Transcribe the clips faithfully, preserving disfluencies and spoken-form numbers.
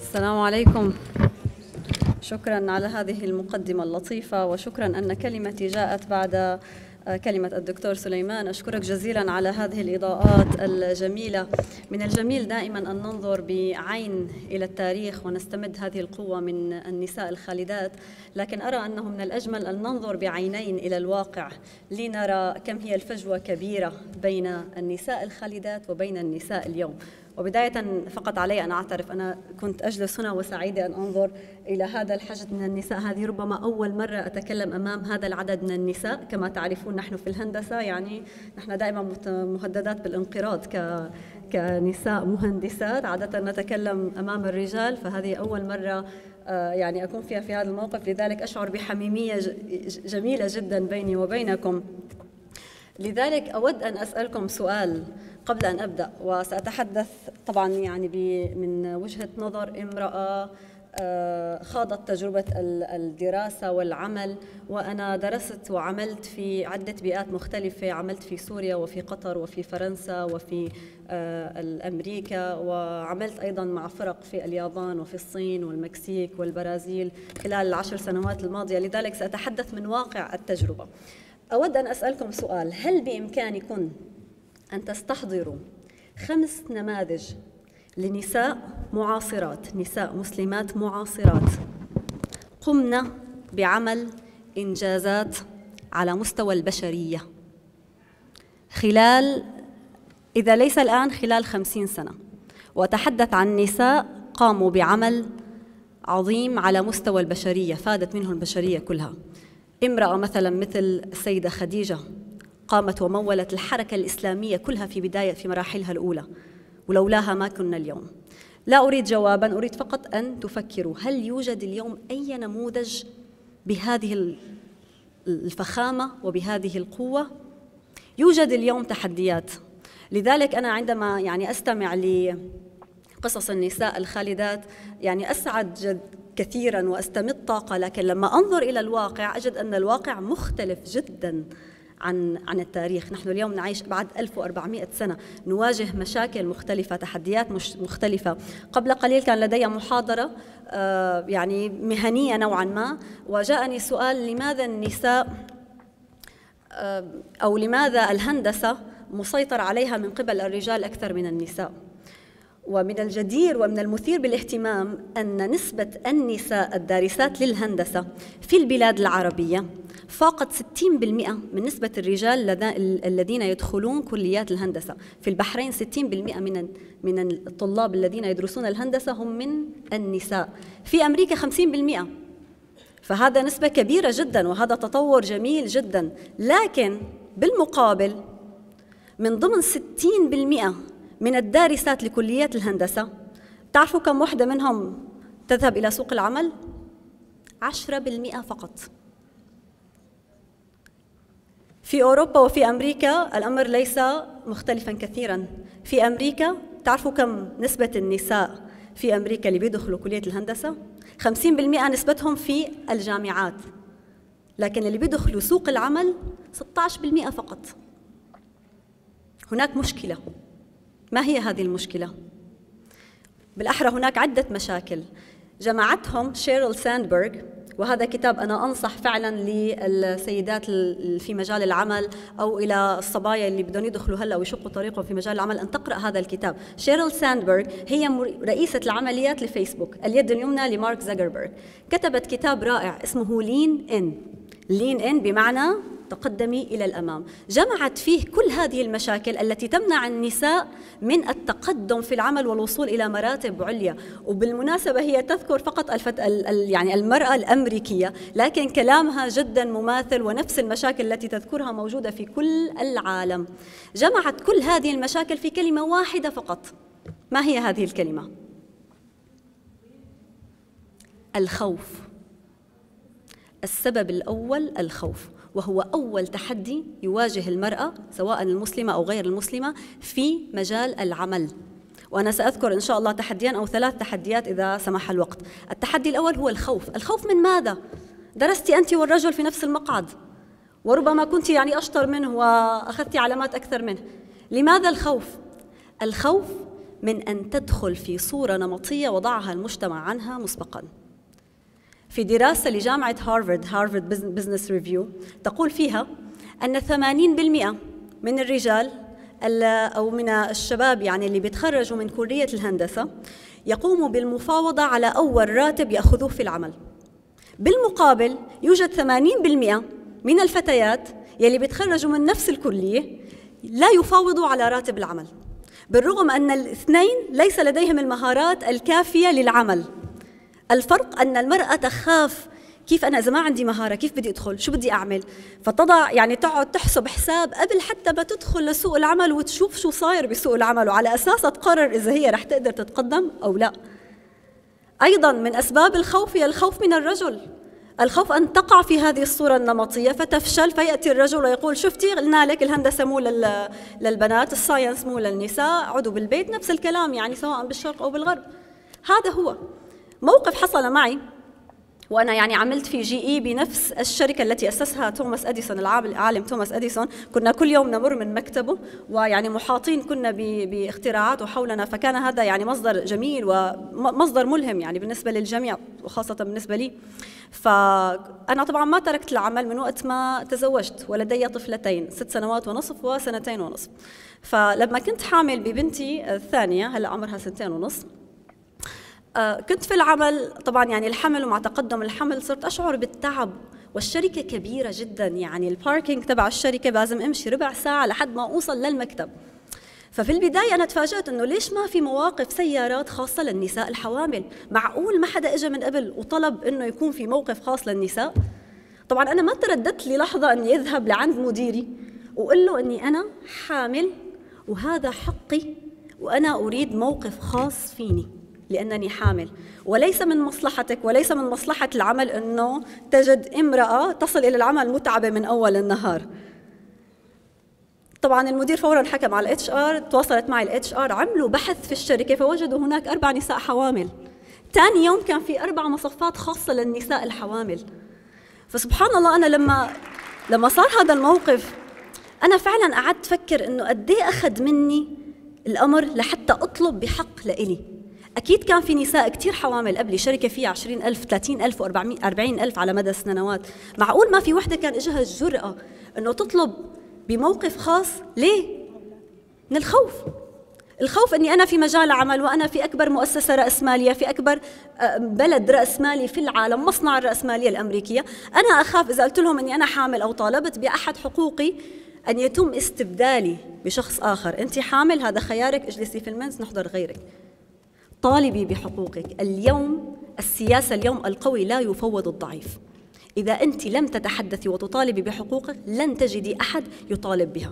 السلام عليكم. شكرا على هذه المقدمة اللطيفة، وشكرا أن كلمتي جاءت بعد كلمة الدكتور سليمان. أشكرك جزيلا على هذه الإضاءات الجميلة. من الجميل دائما أن ننظر بعين إلى التاريخ ونستمد هذه القوة من النساء الخالدات، لكن أرى أنه من الأجمل أن ننظر بعينين إلى الواقع لنرى كم هي الفجوة كبيرة بين النساء الخالدات وبين النساء اليوم. وبداية فقط علي أن أعترف، أنا كنت أجلس هنا وسعيدة أن أنظر إلى هذا الحشد من النساء. هذه ربما أول مرة أتكلم أمام هذا العدد من النساء. كما تعرفون نحن في الهندسة يعني نحن دائما مهددات بالانقراض ك كنساء مهندسات، عادة نتكلم أمام الرجال، فهذه أول مرة يعني أكون فيها في هذا الموقف، لذلك أشعر بحميمية جميلة جدا بيني وبينكم. لذلك أود أن أسألكم سؤال قبل أن أبدأ، وسأتحدث طبعا يعني من وجهة نظر امرأة خاضت تجربة الدراسة والعمل، وأنا درست وعملت في عدة بيئات مختلفة، عملت في سوريا وفي قطر وفي فرنسا وفي أمريكا، وعملت أيضا مع فرق في اليابان وفي الصين والمكسيك والبرازيل خلال العشر سنوات الماضية. لذلك سأتحدث من واقع التجربة. أود أن أسألكم سؤال: هل بإمكانكم أن تستحضروا خمس نماذج لنساء معاصرات، نساء مسلمات معاصرات قمنا بعمل إنجازات على مستوى البشرية خلال، إذا ليس الآن، خلال خمسين سنة؟ وأتحدث عن نساء قاموا بعمل عظيم على مستوى البشرية، فادت منه البشرية كلها. امرأة مثلا مثل السيدة خديجة قامت ومولت الحركة الإسلامية كلها في بداية في مراحلها الأولى، ولولاها ما كنا اليوم. لا أريد جوابا، أريد فقط أن تفكروا: هل يوجد اليوم أي نموذج بهذه الفخامة وبهذه القوة؟ يوجد اليوم تحديات. لذلك أنا عندما يعني أستمع لقصص النساء الخالدات يعني أسعد جد كثيرا واستمد طاقة، لكن لما أنظر إلى الواقع أجد أن الواقع مختلف جدا عن عن التاريخ. نحن اليوم نعيش بعد ألف وأربعمائة سنة، نواجه مشاكل مختلفة، تحديات مش مختلفة. قبل قليل كان لدي محاضرة آه يعني مهنية نوعا ما، وجاءني سؤال: لماذا النساء آه أو لماذا الهندسة مسيطر عليها من قبل الرجال أكثر من النساء؟ ومن الجدير ومن المثير بالاهتمام أن نسبة النساء الدارسات للهندسة في البلاد العربية فاقت ستين بالمئة من نسبة الرجال الذين يدخلون كليات الهندسة. في البحرين ستين بالمئة من من الطلاب الذين يدرسون الهندسة هم من النساء. في أمريكا خمسين بالمئة. فهذا نسبة كبيرة جدا، وهذا تطور جميل جدا. لكن بالمقابل من ضمن ستين بالمئة من الدارسات لكليات الهندسة، تعرفوا كم واحدة منهم تذهب إلى سوق العمل؟ عشرة بالمئة فقط. في أوروبا وفي أمريكا الأمر ليس مختلفا كثيرا. في أمريكا تعرفوا كم نسبة النساء في أمريكا اللي بيدخلوا كلية الهندسة؟ خمسين بالمئة نسبتهم في الجامعات، لكن اللي بيدخلوا سوق العمل ستة عشر بالمئة فقط. هناك مشكلة. ما هي هذه المشكلة؟ بالأحرى هناك عدة مشاكل جمعتهم شيرل ساندبرغ، وهذا كتاب أنا أنصح فعلا للسيدات في مجال العمل أو إلى الصبايا اللي بدهم يدخلوا هلا ويشقوا طريقهم في مجال العمل أن تقرأ هذا الكتاب. شيرل ساندبرغ هي رئيسة العمليات لفيسبوك، اليد اليمنى لمارك زوكربيرج. كتبت كتاب رائع اسمه لين إن. لين إن بمعنى تقدمي إلى الأمام. جمعت فيه كل هذه المشاكل التي تمنع النساء من التقدم في العمل والوصول إلى مراتب عليا. وبالمناسبة هي تذكر فقط الفت... ال... يعني المرأة الأمريكية، لكن كلامها جدا مماثل، ونفس المشاكل التي تذكرها موجودة في كل العالم. جمعت كل هذه المشاكل في كلمة واحدة فقط. ما هي هذه الكلمة؟ الخوف. السبب الأول الخوف، وهو أول تحدي يواجه المرأة سواء المسلمة أو غير المسلمة في مجال العمل. وأنا سأذكر إن شاء الله تحديان أو ثلاث تحديات إذا سمح الوقت. التحدي الأول هو الخوف. الخوف من ماذا؟ درست أنت والرجل في نفس المقعد، وربما كنت يعني أشطر منه وأخذت علامات أكثر منه. لماذا الخوف؟ الخوف من أن تدخل في صورة نمطية وضعها المجتمع عنها مسبقاً. في دراسة لجامعة هارفارد هارفارد بزنس ريفيو تقول فيها أن ثمانين بالمئة من الرجال أو من الشباب يعني اللي بيتخرجوا من كلية الهندسة يقوموا بالمفاوضة على أول راتب يأخذوه في العمل. بالمقابل يوجد ثمانين بالمئة من الفتيات يلي بيتخرجوا من نفس الكلية لا يفاوضوا على راتب العمل، بالرغم أن الاثنين ليس لديهم المهارات الكافية للعمل. الفرق أن المرأة تخاف، كيف أنا إذا ما عندي مهارة كيف بدي أدخل، شو بدي أعمل؟ فتضع يعني تقعد تحسب حساب قبل حتى ما تدخل لسوق العمل وتشوف شو صاير بسوق العمل، وعلى أساسها تقرر إذا هي رح تقدر تتقدم أو لا. أيضاً من أسباب الخوف هي الخوف من الرجل، الخوف أن تقع في هذه الصورة النمطية فتفشل، فيأتي الرجل ويقول شفتي قلنا لك الهندسة مو للبنات، الساينس مو للنساء، عدوا بالبيت. نفس الكلام يعني سواء بالشرق أو بالغرب. هذا هو موقف حصل معي وأنا يعني عملت في جي إي بنفس الشركة التي أسسها توماس أديسون، العالم توماس أديسون. كنا كل يوم نمر من مكتبه ويعني محاطين كنا باختراعاته حولنا، فكان هذا يعني مصدر جميل ومصدر ملهم يعني بالنسبة للجميع وخاصة بالنسبة لي. فأنا طبعا ما تركت العمل من وقت ما تزوجت ولدي طفلتين ست سنوات ونصف وسنتين ونصف. فلما كنت حامل ببنتي الثانية هلأ عمرها سنتين ونصف كنت في العمل. طبعا يعني الحمل ومع تقدم الحمل صرت أشعر بالتعب، والشركة كبيرة جدا، يعني الباركينج تبع الشركة لازم أمشي ربع ساعة لحد ما أوصل للمكتب. ففي البداية أنا تفاجأت إنه ليش ما في مواقف سيارات خاصة للنساء الحوامل؟ معقول ما حدا إجا من قبل وطلب إنه يكون في موقف خاص للنساء؟ طبعا أنا ما ترددت للحظة إني أذهب لعند مديري وأقول له إني أنا حامل وهذا حقي وأنا أريد موقف خاص فيني لأنني حامل، وليس من مصلحتك وليس من مصلحة العمل أنه تجد امرأة تصل إلى العمل متعبة من أول النهار. طبعا المدير فورا حكم على الاتش ار، تواصلت معي الاتش ار، عملوا بحث في الشركة فوجدوا هناك أربع نساء حوامل. ثاني يوم كان في أربع مصفات خاصة للنساء الحوامل. فسبحان الله أنا لما لما صار هذا الموقف أنا فعلا قعدت أفكر إنه قد إيه أخذ مني الأمر لحتى أطلب بحق لإلي. أكيد كان في نساء كتير حوامل قبلي، شركة فيها عشرين ألف ثلاثين ألف وأربعين ألف على مدى السنوات، معقول ما في وحدة كان إجها الجرأة إنه تطلب بموقف خاص؟ ليه؟ من الخوف. الخوف إني أنا في مجال عمل وأنا في أكبر مؤسسة رأسمالية في أكبر بلد رأسمالي في العالم، مصنع الرأسمالية الأمريكية، أنا أخاف إذا قلت لهم إني أنا حامل أو طالبت بأحد حقوقي أن يتم استبدالي بشخص آخر. أنت حامل هذا خيارك، اجلسي في المنزل نحضر غيرك. طالبي بحقوقك. اليوم السياسة اليوم القوي لا يفوض الضعيف. إذا أنت لم تتحدثي وتطالبي بحقوقك لن تجدي أحد يطالب بها،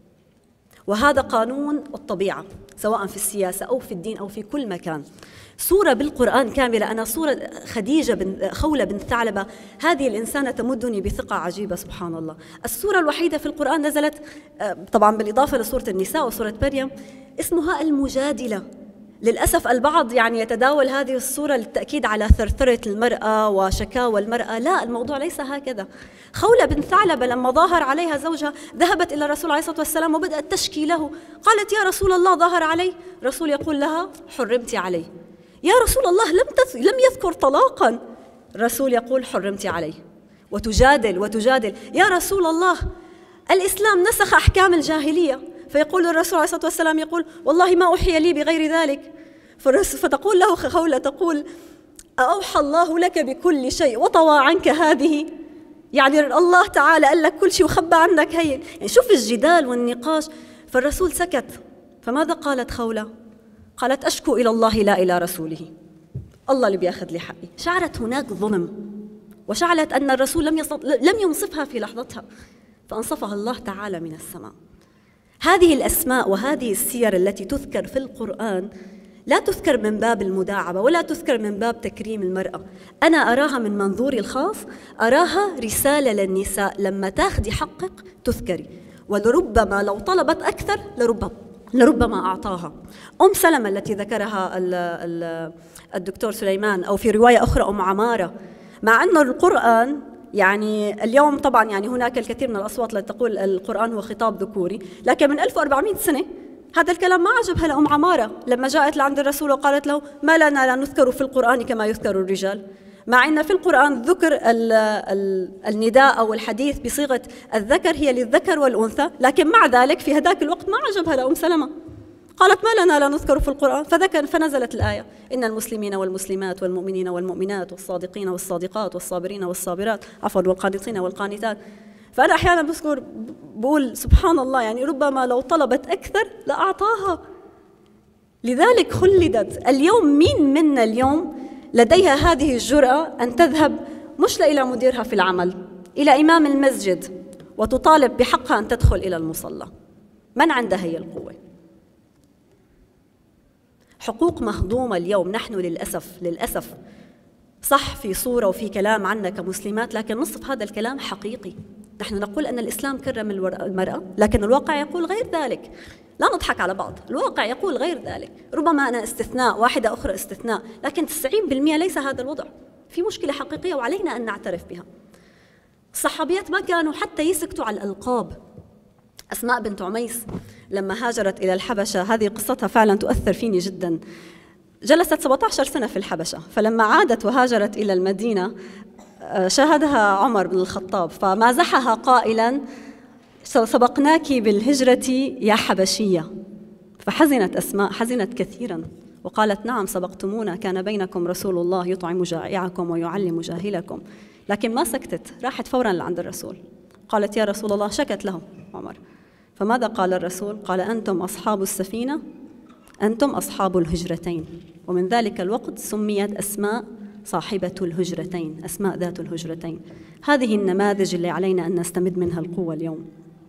وهذا قانون الطبيعة سواء في السياسة أو في الدين أو في كل مكان. سورة بالقرآن كاملة، أنا سورة خديجة بن خولة بنت ثعلبة، هذه الإنسانة تمدني بثقة عجيبة سبحان الله. السورة الوحيدة في القرآن نزلت طبعا بالإضافة لسورة النساء وسورة مريم اسمها المجادلة. للأسف البعض يعني يتداول هذه الصورة للتأكيد على ثرثرة المرأة وشكاوى المرأة، لا، الموضوع ليس هكذا. خولة بنت ثعلبة لما ظاهر عليها زوجها ذهبت إلى الرسول عليه الصلاة والسلام وبدأت تشكي له، قالت يا رسول الله ظاهر علي، رسول يقول لها حرمت عليه. يا رسول الله لم لم يذكر طلاقا، الرسول يقول حرمت عليه. وتجادل وتجادل، يا رسول الله الإسلام نسخ أحكام الجاهلية، فيقول الرسول عليه الصلاة والسلام يقول والله ما أوحي لي بغير ذلك. فتقول له خولة تقول أوحى الله لك بكل شيء وطوى عنك هذه، يعني الله تعالى قال لك كل شيء وخبى عنك هي. يعني شوف الجدال والنقاش. فالرسول سكت. فماذا قالت خولة؟ قالت أشكو إلى الله لا إلى رسوله، الله اللي بياخذ لي حقي. شعرت هناك ظلم وشعرت أن الرسول لم لم ينصفها في لحظتها، فأنصفها الله تعالى من السماء. هذه الأسماء وهذه السير التي تذكر في القرآن لا تذكر من باب المداعبة ولا تذكر من باب تكريم المرأة. أنا أراها من منظوري الخاص، أراها رسالة للنساء، لما تاخدي حقك تذكري، ولربما لو طلبت أكثر لربما لربما أعطاها. أم سلمة التي ذكرها الدكتور سليمان، أو في رواية أخرى أم عمارة، مع أن القرآن يعني اليوم طبعا يعني هناك الكثير من الأصوات التي تقول القرآن هو خطاب ذكوري، لكن من ألف وأربعمئة سنة هذا الكلام ما عجبها لأم عمارة لما جاءت لعند الرسول وقالت له: ما لنا لا نذكر في القرآن كما يذكر الرجال، مع أن في القرآن ذكر ال ال النداء أو الحديث بصيغة الذكر هي للذكر والأنثى، لكن مع ذلك في هذاك الوقت ما عجبها لأم سلمة، قالت: ما لنا لا نذكر في القرآن. فذكر فنزلت الآية: إن المسلمين والمسلمات والمؤمنين والمؤمنات والصادقين والصادقات والصابرين والصابرات عفوا والقانتين والقانتات. فأنا أحيانا بذكر بقول سبحان الله، يعني ربما لو طلبت أكثر لأعطاها. لذلك خلدت. اليوم مين منا اليوم لديها هذه الجرأة أن تذهب مش إلى مديرها في العمل، إلى إمام المسجد، وتطالب بحقها أن تدخل إلى المصلى؟ من عندها هي القوة؟ حقوق مهضومة اليوم. نحن للأسف للأسف صح في صورة وفي كلام عنا كمسلمات، لكن نصف هذا الكلام حقيقي. نحن نقول أن الإسلام كرم المرأة، لكن الواقع يقول غير ذلك. لا نضحك على بعض، الواقع يقول غير ذلك. ربما أنا استثناء، واحدة أخرى استثناء، لكن تسعين بالمئة ليس هذا الوضع. في مشكلة حقيقية وعلينا أن نعترف بها. الصحابيات ما كانوا حتى يسكتوا على الألقاب. أسماء بنت عميس لما هاجرت إلى الحبشة، هذه قصتها فعلا تؤثر فيني جدا. جلست سبعة عشر سنة في الحبشة، فلما عادت وهاجرت إلى المدينة شاهدها عمر بن الخطاب فمازحها قائلا: سبقناك بالهجرة يا حبشية. فحزنت أسماء، حزنت كثيرا وقالت: نعم سبقتمونا، كان بينكم رسول الله يطعم جائعكم ويعلم جاهلكم. لكن ما سكتت، راحت فورا لعند الرسول، قالت: يا رسول الله. شكت له عمر، فماذا قال الرسول؟ قال: أنتم أصحاب السفينة، أنتم أصحاب الهجرتين. ومن ذلك الوقت سميت أسماء صاحبة الهجرتين، أسماء ذات الهجرتين. هذه النماذج اللي علينا أن نستمد منها القوة اليوم.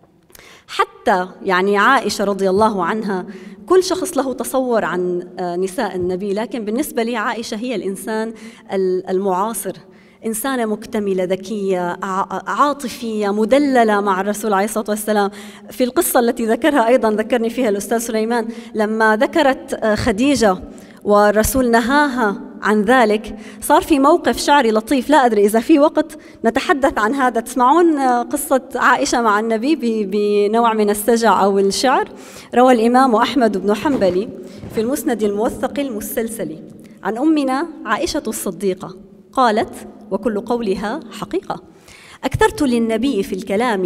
حتى يعني عائشة رضي الله عنها، كل شخص له تصور عن نساء النبي، لكن بالنسبة لي عائشة هي الإنسان المعاصر، إنسانة مكتملة، ذكية، عاطفية، مدللة مع الرسول عليه الصلاة والسلام. في القصة التي ذكرها أيضا ذكرني فيها الأستاذ سليمان، لما ذكرت خديجة والرسول نهاها عن ذلك، صار في موقف شعري لطيف. لا أدري إذا في وقت نتحدث عن هذا. تسمعون قصة عائشة مع النبي بنوع من السجع أو الشعر. روى الإمام أحمد بن حنبل في المسند الموثق المسلسل عن أمنا عائشة الصديقة قالت، وكل قولها حقيقة: أكثرت للنبي في الكلام،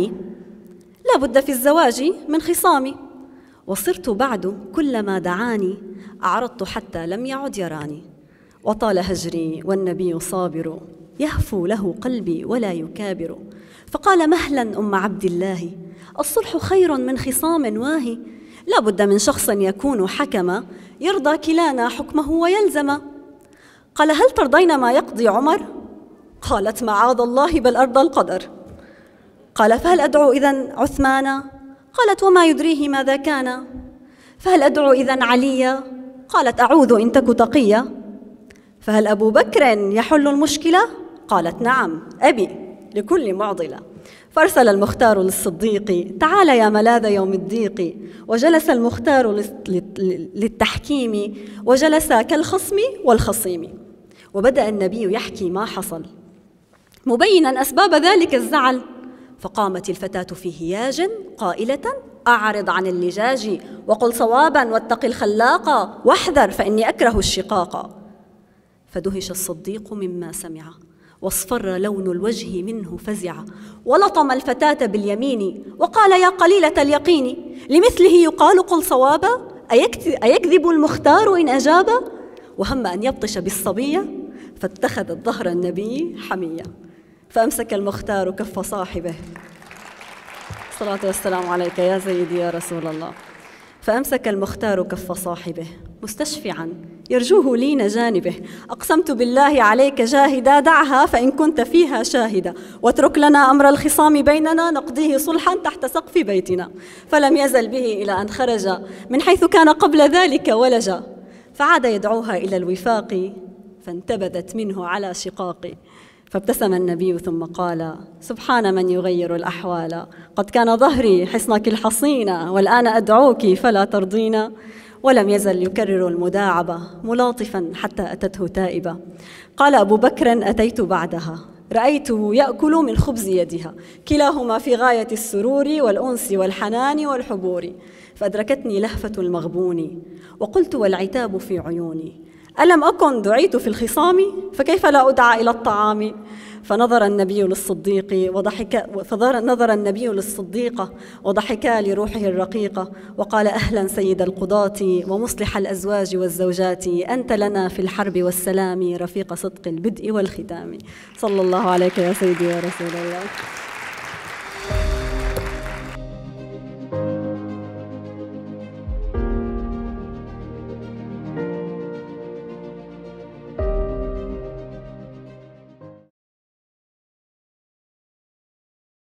لا بد في الزواج من خصامي، وصرت بعد كلما دعاني أعرضت حتى لم يعد يراني، وطال هجري والنبي صابر، يهفو له قلبي ولا يكابر. فقال: مهلا أم عبد الله، الصلح خير من خصام واهي، لا بد من شخص يكون حكما، يرضى كلانا حكمه ويلزم. قال: هل ترضين ما يقضي عمر؟ قالت: معاذ الله، بل أرضى القدر. قال: فهل أدعو إذن عثمان؟ قالت: وما يدريه ماذا كان. فهل أدعو إذن عليا؟ قالت: أعوذ إن تك تقيا. فهل أبو بكر يحل المشكلة؟ قالت: نعم أبي، لكل معضلة. فأرسل المختار للصديق: تعال يا ملاذ يوم الضيق. وجلس المختار للتحكيم، وجلس كالخصم والخصيم. وبدأ النبي يحكي ما حصل، مبينا أسباب ذلك الزعل. فقامت الفتاة في هياج قائلة: أعرض عن اللجاج، وقل صوابا، واتق الخلاق، واحذر فإني أكره الشقاق. فدهش الصديق مما سمع، واصفر لون الوجه منه فزع، ولطم الفتاة باليمين، وقال: يا قليلة اليقين، لمثله يقال قل صوابا، أيكذب المختار إن أجاب؟ وهم أن يبطش بالصبية، فاتخذت ظهر النبي حمية، فأمسك المختار كف صاحبه، الصلاة والسلام عليك يا سيدي يا رسول الله. فأمسك المختار كف صاحبه مستشفعا يرجوه لين جانبه: أقسمت بالله عليك جاهدا، دعها فإن كنت فيها شاهدا، واترك لنا أمر الخصام بيننا، نقضيه صلحا تحت سقف بيتنا. فلم يزل به إلى أن خرج من حيث كان قبل ذلك ولجا، فعاد يدعوها إلى الوفاق، فانتبذت منه على شقاق. فابتسم النبي ثم قال: سبحان من يغير الأحوال، قد كان ظهري حصنك الحصين، والآن أدعوك فلا ترضين. ولم يزل يكرر المداعبة ملاطفا حتى أتته تائبة. قال أبو بكر: أتيت بعدها رأيته يأكل من خبز يدها، كلاهما في غاية السرور والأنس والحنان والحبور. فأدركتني لهفة المغبون وقلت والعتاب في عيوني: ألم أكن دعيت في الخصام؟ فكيف لا أدعى إلى الطعام؟ فنظر النبي للصديق وضحك فنظر النبي للصديقة وضحكا لروحه الرقيقة وقال: أهلا سيد القضاة ومصلح الأزواج والزوجات، أنت لنا في الحرب والسلام رفيق صدق البدء والختام. صلى الله عليك يا سيدي يا رسول الله.